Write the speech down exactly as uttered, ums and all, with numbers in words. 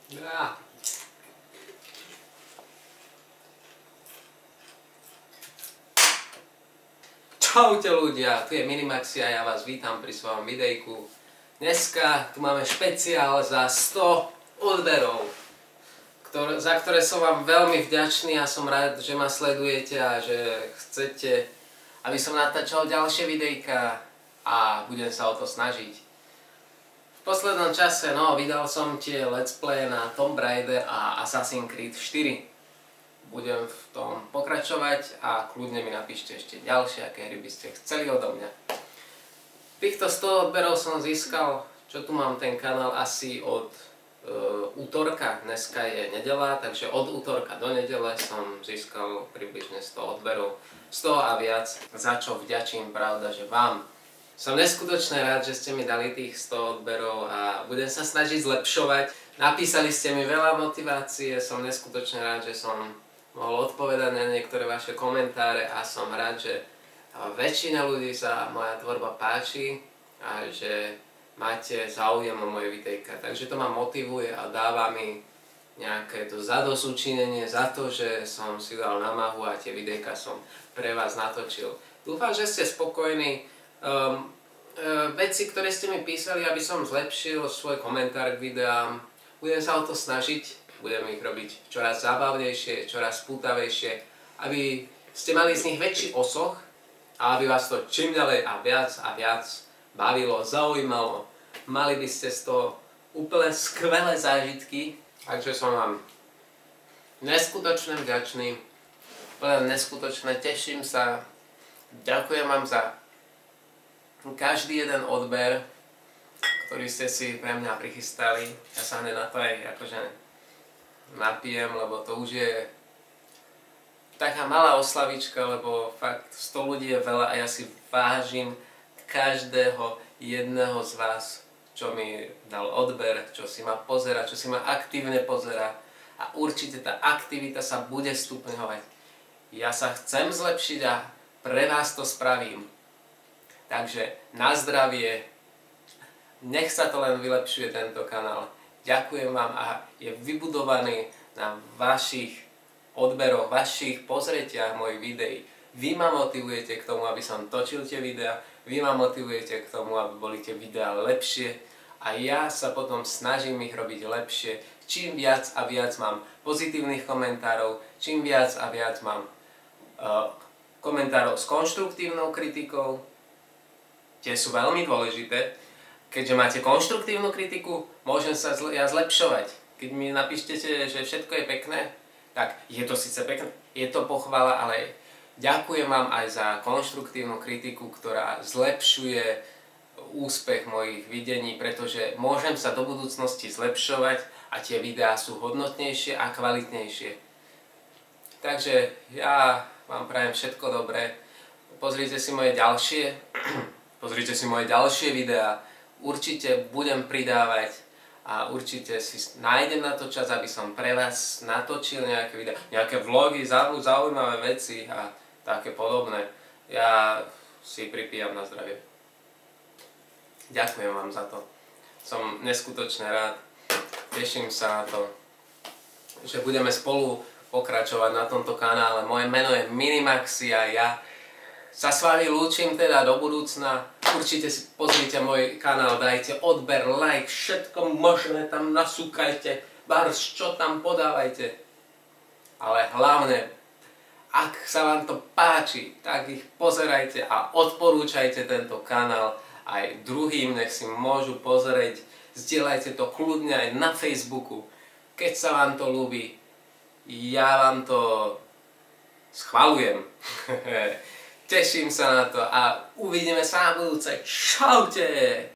Ja. Čaute ľudia, tu je Minimaxi a ja vás vítam pri svojom videjku. Dneska tu máme špeciál za sto odberov, ktoré, za ktoré som vám veľmi vďačný a som rád, že ma sledujete a že chcete, aby som natáčal ďalšie videjka a budem sa o to snažiť. V poslednom čase no, vydal som tie let's play na Tomb Raider a Assassin's Creed štyri. Budem v tom pokračovať a kľudne mi napíšte ešte ďalšie, aké hry by ste chceli odo mňa. Týchto sto odberov som získal, čo tu mám ten kanál, asi od e, útorka. Dneska je nedeľa, takže od útorka do nedele som získal približne sto odberov. sto a viac, za čo vďačím, pravda, že vám. Som neskutočne rád, že ste mi dali tých sto odberov a budem sa snažiť zlepšovať. Napísali ste mi veľa motivácie, som neskutočne rád, že som mohol odpovedať na niektoré vaše komentáre a som rád, že väčšina ľudí sa moja tvorba páči a že máte záujem o moje videjka. Takže to ma motivuje a dáva mi nejaké to zadosúčinenie za to, že som si dal námahu a tie videjka som pre vás natočil. Dúfam, že ste spokojní. Um, um, veci, ktoré ste mi písali, aby som zlepšil svoj komentár k videám, budem sa o to snažiť. Budem ich robiť čoraz zábavnejšie, čoraz pútavejšie, aby ste mali z nich väčší osoch a aby vás to čím ďalej a viac a viac bavilo, zaujímalo. Mali by ste z toho úplne skvelé zážitky. Takže som vám neskutočne vďačný, úplne neskutočne, teším sa. Ďakujem vám za každý jeden odber, ktorý ste si pre mňa prichystali. Ja sa hneď na to aj akože napijem, lebo to už je taká malá oslavička, lebo fakt sto ľudí je veľa a ja si vážim každého jedného z vás, čo mi dal odber, čo si ma pozerá, čo si ma aktívne pozerá a určite tá aktivita sa bude stupňovať. Ja sa chcem zlepšiť a pre vás to spravím. Takže na zdravie, nech sa to len vylepšuje tento kanál. Ďakujem vám a je vybudovaný na vašich odberoch, vašich pozretiach mojich videí. Vy ma motivujete k tomu, aby som točil tie videá, vy ma motivujete k tomu, aby boli tie videá lepšie a ja sa potom snažím ich robiť lepšie. Čím viac a viac mám pozitívnych komentárov, čím viac a viac mám uh, komentárov s konštruktívnou kritikou, tie sú veľmi dôležité. Keďže máte konštruktívnu kritiku, môžem sa zle, ja zlepšovať. Keď mi napíštete, že všetko je pekné, tak je to síce pekné, je to pochvala, ale ďakujem vám aj za konštruktívnu kritiku, ktorá zlepšuje úspech mojich videní, pretože môžem sa do budúcnosti zlepšovať a tie videá sú hodnotnejšie a kvalitnejšie. Takže ja vám prajem všetko dobré. Pozrite si moje ďalšie, pozrite si moje ďalšie videá. Určite budem pridávať a určite si nájdem na to čas, aby som pre vás natočil nejaké videá, nejaké vlogy, zaujímavé veci a také podobné. Ja si pripijam na zdravie. Ďakujem vám za to. Som neskutočne rád. Teším sa na to, že budeme spolu pokračovať na tomto kanále. Moje meno je Minimaxi a ja sa s vami lúčim teda do budúcna. Určite si pozrite môj kanál, dajte odber, like, všetko možné tam nasúkajte, bars, čo tam podávajte. Ale hlavne, ak sa vám to páči, tak ich pozerajte a odporúčajte tento kanál aj druhým, nech si môžu pozrieť. Zdieľajte to kľudne aj na Facebooku, keď sa vám to ľúbi. Ja vám to schvaľujem. Teším sa na to a uvidíme sa na budúce. Čaute!